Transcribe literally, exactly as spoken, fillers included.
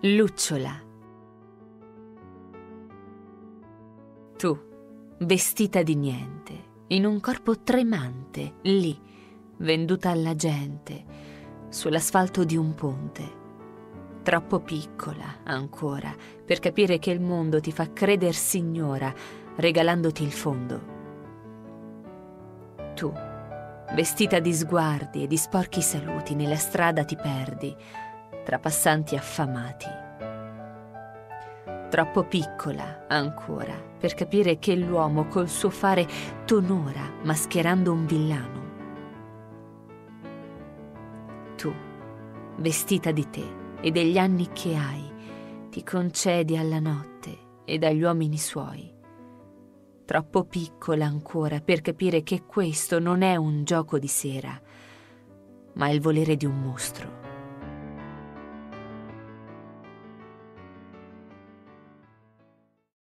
Lucciola. Tu, vestita di niente, in un corpo tremante, lì, venduta alla gente, sull'asfalto di un ponte, troppo piccola ancora per capire che il mondo ti fa creder signora, regalandoti il fondo. Tu, vestita di sguardi e di sporchi saluti, nella strada ti perdi, tra passanti affamati. Troppo piccola ancora per capire che l'uomo col suo fare t'onora mascherando un villano. Tu, vestita di te e degli anni che hai, ti concedi alla notte ed agli uomini suoi. Troppo piccola ancora per capire che questo non è un gioco di sera, ma il volere di un mostro.